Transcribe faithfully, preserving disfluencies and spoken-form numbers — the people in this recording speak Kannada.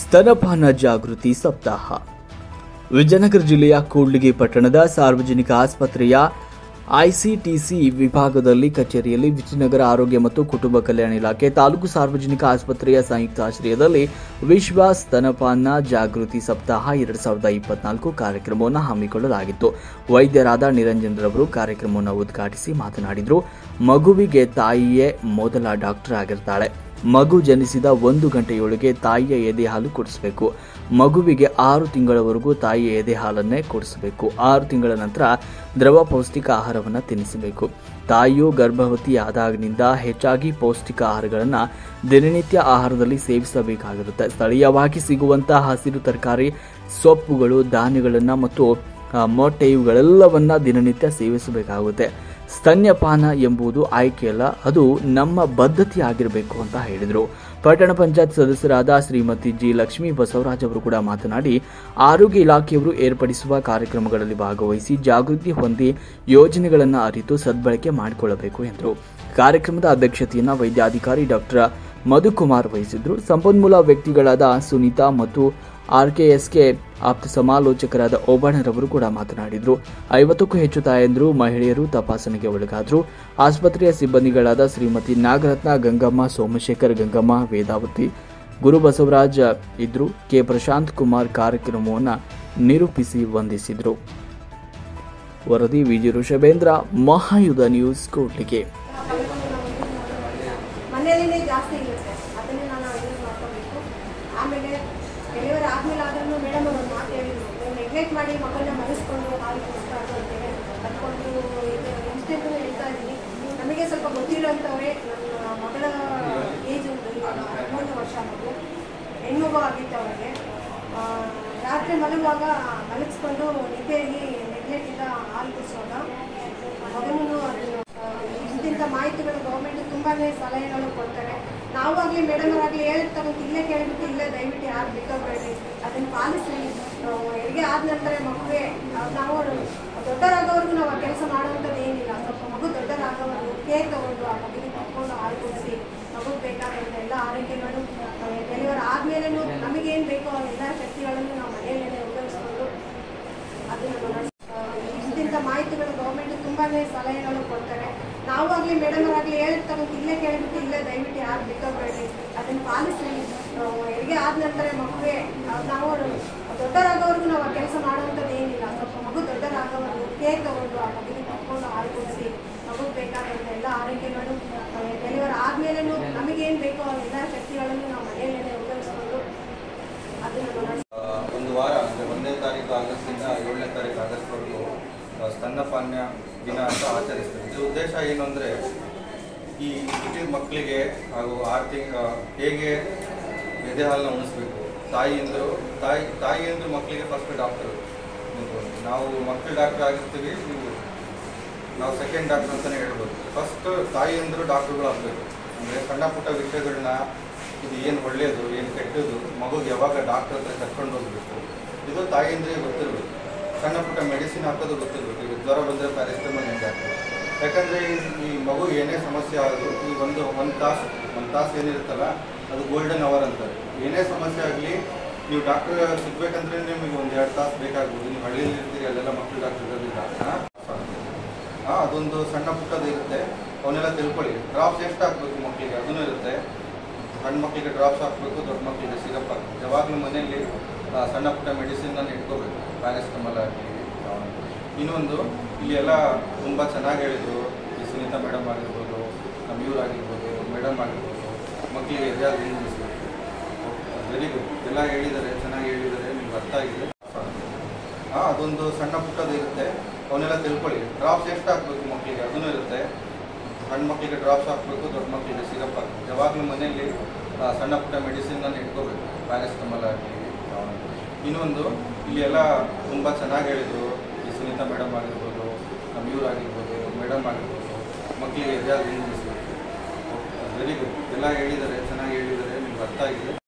ಸ್ತನಪಾನ ಜಾಗೃತಿ ಸಪ್ತಾಹ. ವಿಜಯನಗರ ಜಿಲ್ಲೆಯ ಕೂಡ್ಲಿಗಿ ಪಟ್ಟಣದ ಸಾರ್ವಜನಿಕ ಆಸ್ಪತ್ರೆಯ ಐಸಿಟಿಸಿ ವಿಭಾಗದಲ್ಲಿ ಕಚೇರಿಯಲ್ಲಿ ವಿಜಯನಗರ ಆರೋಗ್ಯ ಮತ್ತು ಕುಟುಂಬ ಕಲ್ಯಾಣ ಇಲಾಖೆ ತಾಲೂಕು ಸಾರ್ವಜನಿಕ ಆಸ್ಪತ್ರೆಯ ಸಂಯುಕ್ತ ಆಶ್ರಯದಲ್ಲಿ ವಿಶ್ವ ಸ್ತನಪಾನ ಜಾಗೃತಿ ಸಪ್ತಾಹ ಎರಡ್ ಸಾವಿರದ ಇಪ್ಪತ್ನಾಲ್ಕು ಕಾರ್ಯಕ್ರಮವನ್ನು ಹಮ್ಮಿಕೊಳ್ಳಲಾಗಿತ್ತು. ವೈದ್ಯರಾದ ನಿರಂಜನ್ ರವರು ಕಾರ್ಯಕ್ರಮವನ್ನು ಉದ್ಘಾಟಿಸಿ ಮಾತನಾಡಿದರು. ಮಗುವಿಗೆ ತಾಯಿಯೇ ಮೊದಲ ಡಾಕ್ಟರ್ ಆಗಿರ್ತಾಳೆ. ಮಗು ಜನಿಸಿದ ಒಂದು ಗಂಟೆಯೊಳಗೆ ತಾಯಿಯ ಎದೆ ಹಾಲು ಕುಡಿಸಬೇಕು. ಮಗುವಿಗೆ ಆರು ತಿಂಗಳವರೆಗೂ ತಾಯಿಯ ಎದೆ ಹಾಲನ್ನೇ ಕುಡಿಸಬೇಕು. ಆರು ತಿಂಗಳ ನಂತರ ದ್ರವ ಪೌಷ್ಟಿಕ ಆಹಾರವನ್ನು ತಿನ್ನಿಸಬೇಕು. ತಾಯಿಯು ಗರ್ಭವತಿ ಆದಾಗಿನಿಂದ ಹೆಚ್ಚಾಗಿ ಪೌಷ್ಟಿಕ ಆಹಾರಗಳನ್ನು ದಿನನಿತ್ಯ ಆಹಾರದಲ್ಲಿ ಸೇವಿಸಬೇಕಾಗಿರುತ್ತೆ. ಸ್ಥಳೀಯವಾಗಿ ಸಿಗುವಂತಹ ಹಸಿರು ತರಕಾರಿ, ಸೊಪ್ಪುಗಳು, ಧಾನ್ಯಗಳನ್ನು ಮತ್ತು ಮೊಟ್ಟೆ ಇವುಗಳೆಲ್ಲವನ್ನ ದಿನನಿತ್ಯ ಸೇವಿಸಬೇಕಾಗುತ್ತೆ. ಸ್ತನ್ಯಪಾನ ಎಂಬುದು ಆಯ್ಕೆಯಲ್ಲ, ಅದು ನಮ್ಮ ಬದ್ಧತೆ ಆಗಿರಬೇಕು ಅಂತ ಹೇಳಿದರು. ಪಟ್ಟಣ ಪಂಚಾಯತ್ ಸದಸ್ಯರಾದ ಶ್ರೀಮತಿ ಜಿ ಲಕ್ಷ್ಮೀ ಬಸವರಾಜ್ ಅವರು ಕೂಡ ಮಾತನಾಡಿ, ಆರೋಗ್ಯ ಇಲಾಖೆಯವರು ಏರ್ಪಡಿಸುವ ಕಾರ್ಯಕ್ರಮಗಳಲ್ಲಿ ಭಾಗವಹಿಸಿ ಜಾಗೃತಿ ಹೊಂದಿ ಯೋಜನೆಗಳನ್ನು ಅರಿತು ಸದ್ಬಳಕೆ ಮಾಡಿಕೊಳ್ಳಬೇಕು ಎಂದರು. ಕಾರ್ಯಕ್ರಮದ ಅಧ್ಯಕ್ಷತೆಯನ್ನು ವೈದ್ಯಾಧಿಕಾರಿ ಡಾಕ್ಟರ್ ಮಧುಕುಮಾರ್ ವಹಿಸಿದ್ರು. ಸಂಪನ್ಮೂಲ ವ್ಯಕ್ತಿಗಳಾದ ಸುನೀತಾ ಮತ್ತು ಆರ್ಕೆಎಸ್ಕೆ ಆಪ್ತ ಸಮಾಲೋಚಕರಾದ ಓಬಣ್ಣರವರು ಕೂಡ ಮಾತನಾಡಿದರು. ಐವತ್ತಕ್ಕೂ ಹೆಚ್ಚು ತಾಯಂದಿರು, ಮಹಿಳೆಯರು ತಪಾಸಣೆಗೆ ಒಳಗಾದರು. ಆಸ್ಪತ್ರೆಯ ಸಿಬ್ಬಂದಿಗಳಾದ ಶ್ರೀಮತಿ ನಾಗರತ್ನ, ಗಂಗಮ್ಮ, ಸೋಮಶೇಖರ್, ಗಂಗಮ್ಮ, ವೇದಾವತಿ, ಗುರು ಬಸವರಾಜ್ ಇದ್ರು. ಕೆ ಪ್ರಶಾಂತ್ ಕುಮಾರ್ ಕಾರ್ಯಕ್ರಮವನ್ನು ನಿರೂಪಿಸಿ ವಂದಿಸಿದರು. ವರದಿ ವಿಜಯ ಋಷಭೇಂದ್ರ, ಮಹಾಯುಧ ನ್ಯೂಸ್, ಕೂಡ್ಲಿಗಿ. ಮನೆಯಲ್ಲೇ ಜಾಸ್ತಿ ಇರುತ್ತೆ, ಅದನ್ನೇ ನಾನು ಯೂಸ್ ಮಾಡ್ಕೋಬೇಕು. ಆಮೇಲೆ ಡೆಲಿವರಿ ಆದಮೇಲೆ ಆದ್ರೂ ಮೇಡಮ್ ಅವರು ಒಂದು ಮಾತು ಹೇಳಿದ್ರು, ನೀವು ನೆಗ್ಲೆಕ್ಟ್ ಮಾಡಿ ಮಕ್ಕಳನ್ನ ಮರೆಸ್ಕೊಂಡು ಹಾಲು ಕುಡಿಸ್ಬಾರ್ದು ಅಂತೇಳಿ ಅದಕ್ಕೊಂದು ಇದು ಇನ್ಸ್ಟೆಂಟು ಹೇಳ್ತಾ ಇದ್ದೀನಿ. ನಮಗೆ ಸ್ವಲ್ಪ ಗೊತ್ತಿರೋಂಥವ್ರೆ, ನನ್ನ ಮಗಳ ಏಜ್ ಒಂದು ಹದಿಮೂರು ವರ್ಷ ಮಗು, ಹೆಣ್ಮಗು ಆಗಿತ್ತು ಅವರಿಗೆ. ರಾತ್ರಿ ಮಲಗುವಾಗ ಮಲಗಿಸ್ಕೊಂಡು ನಿದ್ದೆಯಲ್ಲಿ ನೆಗ್ಲೆಕ್ಟಿಂದ ಹಾಲು ಕುಡಿಸೋದ ಮಗನೂ ಇಂತಿಂಥ ಮಾಹಿತಿಗಳು ಗೌರ್ಮೆಂಟ್ ತುಂಬಾ ಸಲಹೆಗಳು ಕೊಡ್ತಾರೆ. ನಾವಾಗಲಿ ಮೇಡಮರಾಗಲಿ ಹೇಳಿದ ತಗೊಂಡು ಇಲ್ಲೇ ಕೇಳಿಬಿಟ್ಟು ಇಲ್ಲೇ ದಯವಿಟ್ಟು ಯಾರು ಬಿಟ್ಟೋಗ್ಬೇಡಿ, ಅದನ್ನು ಪಾಲಿಸಿ. ಹೆರಿಗೆ ಆದ ನಂತರ ಮಗುವೆ ನಾವು ದೊಡ್ಡರಾಗೋವರೆಗೂ ನಾವು ಆ ಕೆಲಸ ಮಾಡುವಂಥದ್ದು ಏನಿಲ್ಲ. ಸ್ವಲ್ಪ ಮಗು ದೊಡ್ಡರಾಗೋವರೆಗೂ ಕೇರ್ ತಗೊಂಡು ಆ ಮಗುವಿಗೆ ಕರ್ಕೊಂಡು ಹಾಲು ಕುಡಿಸಿ ಮಗುಗೆ ಬೇಕಾದಂಥ ಎಲ್ಲ ಆರೈಕೆಗಳು ಡೆಲಿವರ್ ಆದಮೇಲೆನೂ ನಮಗೇನು ಬೇಕೋ ಎಲ್ಲ ಶಕ್ತಿಗಳನ್ನು ನಾವು ಮನೆಯಲ್ಲೇ ಉಪಯೋಗಿಸ್ಕೊಂಡು ಅದನ್ನು ಇಂತಿಂಥ ಮಾಹಿತಿಗಳು ಗೌರ್ಮೆಂಟ್ ತುಂಬಾ ಸಲಹೆಗಳು ಕೊಡ್ತಾರೆ. ನಾವಾಗಲಿ ಮೇಡಮರಾಗಲಿ ಹೇಳಿದ ತಗೊಂಡು ಇಲ್ಲೇ ಕೇಳಿಬಿಟ್ಟು ಇಲ್ಲೇ ದಯವಿಟ್ಟು ಯಾರು ಬಿಟ್ಟೋಗ್ಬೇಡಿ, ಅದನ್ನು ಪಾಲಿಸಿ. ಹೆರಿಗೆ ಆದ ನಂತರ ಮಗುವೆ ನಾವು ದೊಡ್ಡರಾಗೋವರೆಗೂ ನಾವು ಆ ಕೆಲಸ ಮಾಡುವಂಥದ್ದು ಏನಿಲ್ಲ. ಸ್ವಲ್ಪ ಮಗು ದೊಡ್ಡರಾಗೋವರೆಗೂ ಕೇರ್ ತಗೊಂಡು ಆ ಮಗುವಿಗೆ ಕರ್ಕೊಂಡು ಹಾಲು ಕುಡಿಸಿ ಮಗುಗೆ ಬೇಕಾದಂಥ ಎಲ್ಲ ಆರೈಕೆಗಳು ಡೆಲಿವರ್ ಆದಮೇಲೆನೂ ನಮಗೇನು ಬೇಕೋ ಎಲ್ಲ ಶಕ್ತಿಗಳನ್ನು ನಾವು ಮನೆಯಲ್ಲೇ ಉಪಯೋಗಿಸ್ಕೊಂಡು ಅದನ್ನು ಒಂದು ವಾರ ಅಂದರೆ ಒಂದನೇ ತಾರೀಕು ಆಗಸ್ಟಿಂದ ಏಳನೇ ತಾರೀಕು ಆಗಸ್ಟ್ವರೆಗೂ ಸ್ತನ್ಯಪಾನ ದಿನ ಅಂತ ಆಚರಿಸ್ತಾರೆ. ಇದರ ಉದ್ದೇಶ ಏನು ಅಂದರೆ, ಈ ಹುಟ್ಟಿದ ಮಕ್ಕಳಿಗೆ ಹಾಗೂ ಆರು ತಿಂಗಳ ಹೇಗೆ ಎದೆ ಹಾಲನ್ನ ಉಣಿಸ್ಬೇಕು. ತಾಯಿಯಂದರು ತಾಯಿ ತಾಯಿಯಂದರು ಮಕ್ಕಳಿಗೆ ಫಸ್ಟ್ ಡಾಕ್ಟರು. ನಾವು ಮಕ್ಕಳು ಡಾಕ್ಟರ್ ಆಗಿರ್ತೀವಿ, ನೀವು ನಾವು ಸೆಕೆಂಡ್ ಡಾಕ್ಟರ್ ಅಂತಲೇ ಹೇಳ್ಬೋದು. ಫಸ್ಟ್ ತಾಯಿಯಂದರು ಡಾಕ್ಟ್ರುಗಳು ಆಗಬೇಕು. ಅಂದರೆ ಸಣ್ಣ ಪುಟ್ಟ ವಿಷಯಗಳನ್ನ, ಇದು ಏನು ಒಳ್ಳೆಯದು, ಏನು ಕೆಟ್ಟದ್ದು, ಮಗುಗೆ ಯಾವಾಗ ಡಾಕ್ಟರ್ ಹತ್ರ ಕರ್ಕೊಂಡು ಹೋಗಬೇಕು, ಇದು ತಾಯಿಯಂದ್ರಿಗೆ ಗೊತ್ತಿರಬೇಕು. ಸಣ್ಣ ಪುಟ್ಟ ಮೆಡಿಸಿನ್ ಹಾಕೋದು ಗೊತ್ತಿರಬೇಕು. ಈಗ ಜ್ವರ ಬಂದರೆ ಪ್ಯಾರಾಸಿಟಮಾಲ್ ಹೆಂಗೆ ಹಾಕೋದು. ಯಾಕಂದರೆ ಈ ಮಗು ಏನೇ ಸಮಸ್ಯೆ ಆಗೋದು, ಈ ಒಂದು ಒಂದು ತಾಸು ಒಂದು ತಾಸು ಏನಿರುತ್ತಲ್ಲ ಅದು ಗೋಲ್ಡನ್ ಅವರ್ ಅಂತಾರೆ. ಏನೇ ಸಮಸ್ಯೆ ಆಗಲಿ ನೀವು ಡಾಕ್ಟರ್ ಸಿಗಬೇಕಂದ್ರೆ ನಿಮಗೆ ಒಂದು ಎರಡು ತಾಸು ಬೇಕಾಗ್ಬೋದು. ನೀವು ಹಳ್ಳಿಯಲ್ಲಿ ಇರ್ತೀರಿ, ಅಲ್ಲೆಲ್ಲ ಮಕ್ಕಳು ಡಾಕ್ಟರ್ ಇರೋದಿಲ್ಲ. ಹಾಂ ಅದೊಂದು ಸಣ್ಣ ಪುಟ್ಟದ್ದು ಇರುತ್ತೆ, ಅವನ್ನೆಲ್ಲ ತಿಳ್ಕೊಳ್ಳಿ. ಡ್ರಾಪ್ಸ್ ಎಷ್ಟು ಹಾಕಬೇಕು ಮಕ್ಕಳಿಗೆ ಅದೂ ಇರುತ್ತೆ. ಸಣ್ಣ ಮಕ್ಕಳಿಗೆ ಡ್ರಾಪ್ಸ್ ಹಾಕಬೇಕು, ದೊಡ್ಡ ಮಕ್ಕಳಿಗೆ ಸಿರಪ್ ಹಾಕಬೇಕು. ಯಾವಾಗಲೂ ಮನೆಯಲ್ಲಿ ಸಣ್ಣ ಪುಟ್ಟ ಮೆಡಿಸಿನನ್ನು ಇಟ್ಕೋಬೇಕು, ಪ್ಯಾರಾಸಿಟಮಾಲ್ ಆಗಲಿ. ಇನ್ನೊಂದು ಇಲ್ಲಿ ಎಲ್ಲ ತುಂಬ ಚೆನ್ನಾಗಿ ಹೇಳಿದರು. ಈ ಸುನೀತಾ ಮೇಡಮ್ ಆಗಿರ್ಬೋದು, ನಮ್ಮ ಇವ್ರು ಆಗಿರ್ಬೋದು, ಮೇಡಮ್ ಆಗಿರ್ಬೋದು, ಮಕ್ಕಳಿಗೆ ಎದುರಾಗಿ ನಿಲ್ಲಿಸಬೇಕು. ವೆರಿ ಗುಡ್, ಎಲ್ಲ ಹೇಳಿದ್ದಾರೆ, ಚೆನ್ನಾಗಿ ಹೇಳಿದ್ದಾರೆ, ನಿಮ್ಗೆ ಅರ್ಥ ಆಗಿದೆ. ಹಾಂ ಅದೊಂದು ಸಣ್ಣ ಪುಟ್ಟದ್ದು ಇರುತ್ತೆ, ಅವನ್ನೆಲ್ಲ ತಿಳ್ಕೊಳ್ಳಿ. ಡ್ರಾಪ್ಸ್ ಎಷ್ಟು ಹಾಕಬೇಕು ಮಕ್ಕಳಿಗೆ ಅದೂ ಇರುತ್ತೆ. ಸಣ್ಣ ಮಕ್ಕಳಿಗೆ ಡ್ರಾಪ್ಸ್ ಹಾಕಬೇಕು, ದೊಡ್ಡ ಮಕ್ಕಳಿಗೆ ಸಿರಪ್ ಹಾಕಬೇಕು. ಯಾವಾಗಲೂ ಮನೆಯಲ್ಲಿ ಸಣ್ಣ ಪುಟ್ಟ ಮೆಡಿಸಿನನ್ನು ಇಟ್ಕೋಬೇಕು, ಪ್ಯಾರಾಸಿಟಮಾಲ್ ಆಗಲಿ. ಇನ್ನೊಂದು ಇಲ್ಲಿ ಎಲ್ಲ ತುಂಬ ಚೆನ್ನಾಗಿ ಹೇಳಿದರು. ಈ ಸುನೀತಾ ಮೇಡಮ್ ಆಗಿರ್ಬೋದು, ನಮ್ಮ ಇವ್ರು ಆಗಿರ್ಬೋದು, ಮೇಡಮ್ ಆಗಿರ್ಬೋದು, ಮಕ್ಕಳಿಗೆ ಎದುರಾಗಿ ನಿಲ್ಲಿಸಬೇಕು. ವೆರಿ ಗುಡ್, ಎಲ್ಲ ಹೇಳಿದ್ದಾರೆ, ಚೆನ್ನಾಗಿ ಹೇಳಿದ್ದಾರೆ, ನಿಮ್ಗೆ ಅರ್ಥ ಆಗಿದೆ.